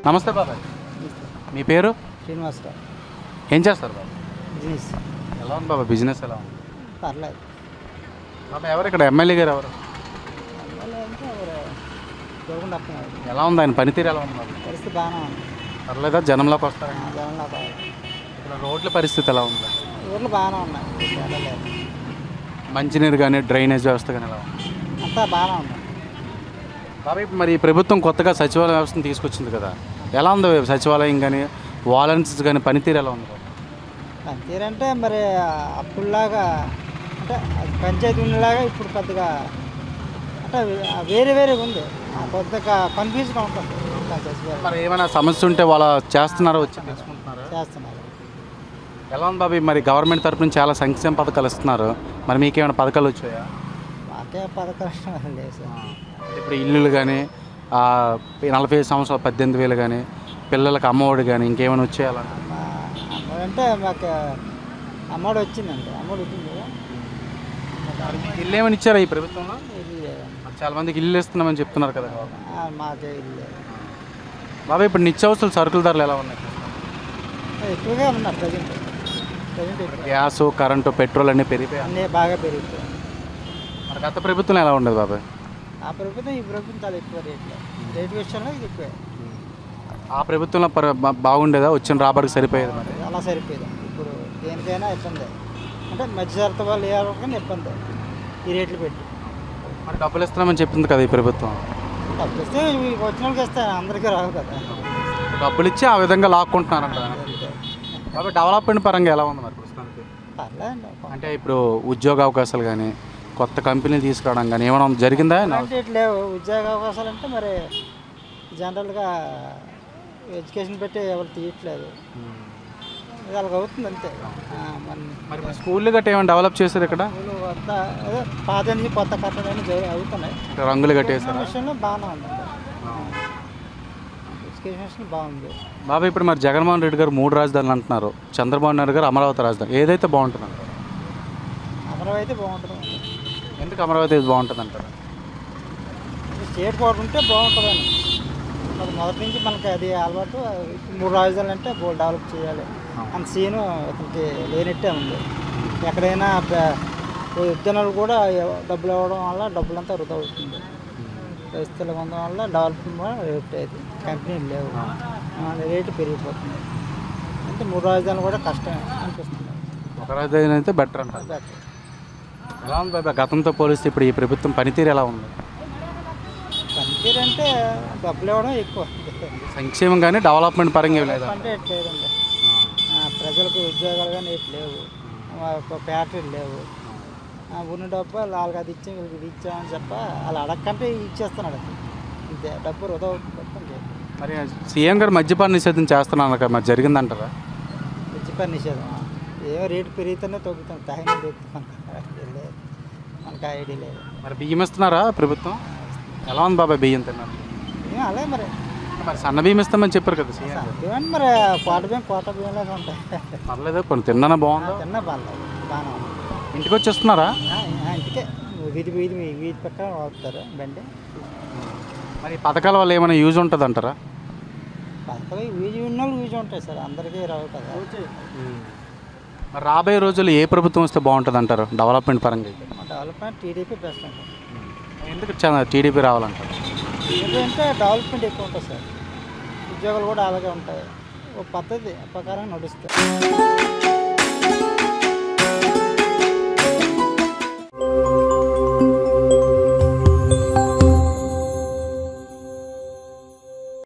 నమస్తే బాబాయ్, మీ పేరు? శ్రీనివాసరావు. ఏం చేస్తారు బాబు? బిజినెస్ ఎలా ఉంది బాబా, బిజినెస్ ఎలా ఉంది? పర్లేదు. బాబా ఎవరు ఇక్కడ ఎమ్మెల్యే గారు ఎవరు? అంటే చూడకుండా వస్తున్నారు. ఎలా ఉంది ఆయన పనితీరు, ఎలా ఉంది బాబు? పరిస్థితి బాగానే ఉంది. పర్లేదా, జనంలోకి వస్తారా? జనంలో ఇక్కడ రోడ్ల పరిస్థితి ఎలా ఉంది? ఊర్లు బాగానే ఉన్నాయి. వెళ్ళలేదు. మంచినీరు కానీ డ్రైనేజ్ వ్యవస్థ కానీ ఎలా ఉంది? అంతా బాగానే ఉంది. బాబాయ్ మరి ప్రభుత్వం కొత్తగా సచివాలయ వ్యవస్థను తీసుకొచ్చింది కదా, ఎలా ఉంది సచివాలయం కానీ వాలంటీర్స్ కానీ పనితీరు ఎలా ఉంది బాబు? పనితీరంటే మరి అప్పుడులాగా అంటే పంచాయతీ ఉండేలాగా ఇప్పుడు పెద్దగా అంటే వేరే వేరేగా ఉంది. కొద్దిగా కన్ఫ్యూజ్గా ఉంటుంది. మరి ఏమైనా సమస్య ఉంటే వాళ్ళ చేస్తున్నారా, వచ్చి తెలుసుకుంటున్నారా? చేస్తున్నారు. ఎలా ఉంది బాబు, మరి గవర్నమెంట్ తరఫు నుంచి చాలా సంక్షేమ పథకాలు ఇస్తున్నారు, మరి మీకేమైనా పథకాలు వచ్చాయా? మాకే పథకాలు లేదు సార్. ఇప్పుడు ఇల్లులు కానీ 45 సంవత్సరాలు 18,000 కానీ పిల్లలకు అమ్మఒడి కానీ ఇంకేమైనా వచ్చేయాలంటే అంటే మాకు అమ్మఒడి వచ్చిందండి. అమ్మఒడి వచ్చింది కదా. ఇల్లు ఏమైనా ఇచ్చారా ఈ ప్రభుత్వంలో? ఇల్లు లేదండి. చాలా మందికి ఇల్లు ఇస్తున్నామని చెప్తున్నారు కదా. మాకే ఇల్లు లేదు. బాబా ఇప్పుడు నిత్యావసరాల సరుకుల ధరలు ఎలా ఉన్నాయి? ఎక్కువగా ఉన్నారు ప్రజెంట్. గ్యాస్, కరెంటు, పెట్రోల్ అన్నీ పెరిగిపోయాయి. అన్నీ బాగా పెరిగిపోయాయి. మరి గత ప్రభుత్వం ఎలా ఉండదు బాబాయ్? ఆ ప్రభుత్వం ఈ ప్రభుత్వం చాలా ఎక్కువ రేటు విషయంలో ఇది ఎక్కువ. ఆ ప్రభుత్వంలో బాగుండేదా, వచ్చిన రాబడికి సరిపోయేది? మరి అలా సరిపోయేది. ఇప్పుడు దేనికైనా ఇబ్బంది. అంటే మధ్యతరగతి వాళ్ళు ఏ వాళ్ళకైనా ఇబ్బంది ఈ రేట్లు పెట్టి. మరి డబ్బులు ఇస్తున్నామని చెప్తుంది కదా ఈ ప్రభుత్వం. డబ్బులు ఇస్తే వచ్చిన వాళ్ళకి ఇస్తాను, అందరికీ రావు కదా. డబ్బులు ఇచ్చి ఆ విధంగా లాక్కుంటున్నారంట. కాబట్టి డెవలప్మెంట్ పరంగా ఎలా ఉంది మరి ప్రస్తుతానికి? పర్లేదండి. అంటే ఇప్పుడు ఉద్యోగ అవకాశాలు కానీ కొత్త కంపెనీలు తీసుకురావడం కానీ ఏమైనా జరిగిందా? అంటే లేవు ఉద్యోగ అవకాశాలు. అంటే మరి జనరల్గా ఎడ్యుకేషన్ పెట్టి ఎవరు తీయట్లేదు. ఇది అలాగ అవుతుంది అంతే. మరి స్కూళ్ళు గట్రా ఏమైనా డెవలప్ చేశారు ఇక్కడ? కొత్త అదే పాత నుంచి కొత్త కట్టడాలు అవుతున్నాయి. రంగులు కట్టేశారు. విషయంలో బాగానే ఉంది. ఎడ్యుకేషన్ విషయం బాగుంది. బాబా ఇప్పుడు మరి జగన్మోహన్ రెడ్డి గారు 3 రాజధానులు అంటున్నారు, చంద్రబాబు నాయుడు గారు అమరావతి రాజధాని, ఏదైతే బాగుంటుంది అంటారు? అమరావతి బాగుంటుంది. ఎందుకు అమరావతి బాగుంటుంది అంటారు? స్టేట్ కోడ్ ఉంటే బాగుంటుందని మరి మొదటి నుంచి మనకి అది అలవాటు. 3 రాజధానులు అంటే బోల్ డెవలప్ చేయాలి అంత సీను అతనికి లేనట్టే ఉంది. ఎక్కడైనా ఉద్యానాలు కూడా డబ్బులు ఇవ్వడం వల్ల డబ్బులంతా వృధా అవుతుంది. పరిస్థితులు ఉండడం వల్ల డెవలప్మెంట్ రేట్ అయితే కంపెనీలు లేవు, రేటు పెరిగిపోతుంది. అంటే 3 రాజధానులు కూడా కష్టమే అనిపిస్తుంది. ఒక రాజధాని అయితే బెటర్ అంటారు. ఎలా ఉంది బాబా గతంతో పోలిస్తే ఇప్పుడు ఈ ప్రభుత్వం పనితీరు ఎలా ఉంది? పనితీరు అంటే డబ్బులు ఇవ్వడం ఎక్కువ. సంక్షేమం కానీ డెవలప్మెంట్ పరంగా లేదు అంటే ఎట్లేదండి. ప్రజలకు ఉద్యోగాలు కానీ ఎటు లేవు, ఫ్యాక్టరీలు లేవు. ఉన్న డబ్బు వాళ్ళకి అది ఇచ్చాం వీళ్ళకి ఇది ఇచ్చామని చెప్ప వాళ్ళు అడగకంటే ఇచ్చేస్తున్నాడు. ఇంతే డబ్బు వృధా అవుతుంది. మరి సీఎం గారు మద్యపాన నిషేధం చేస్తున్నాను కదా, మరి జరిగిందంటారా? మద్యపాన నిషేధం ఏమో రేటు పెరిగితేనే తగ్గుతాం, తాగిన తగ్గుతాం. మనకు ఐడియా లేదు. మరి బియ్యం ఇస్తున్నారా ప్రభుత్వం? ఎలా ఉంది బాబాయ్ బియ్యం తిన్నారు? అలాగే మరి మరి సన్న బియ్యం ఇస్తామని చెప్పారు కదా సీఎం. ఏమంటే మరి కోట బియ్యం లాగా ఉంటాయి. పర్లేదు, కొన్ని తిన్నా బాగుందా? తిన్నా బాగాలేదు, బాగానే ఉంది. ఇంటికి వచ్చి ఇస్తున్నారా? ఇంటికే వీధి పక్కన వాడుతారు బండి. మరి పథకాల వల్ల ఏమైనా యూజ్ ఉంటుంది అంటారా? పథకాలు యూజ్ ఉన్న వాళ్ళు యూజ్ ఉంటాయి సార్, అందరికీ రావు కదా. మరి రాబోయే రోజుల్లో ఏ ప్రభుత్వం వస్తే బాగుంటుంది అంటారు డెవలప్మెంట్ పరంగా? డెవలప్మెంట్ టీడీపీ బెస్ట్ ఉంటుంది. ఎందుకు టీడీపీ రావాలంటారు? టీడీపీ అంటే డెవలప్మెంట్ ఎక్కువ ఉంటుంది సార్, ఉద్యోగాలు కూడా అలాగే ఉంటాయి. ఒక పద్ధతి ప్రకారం నడుస్తాయి.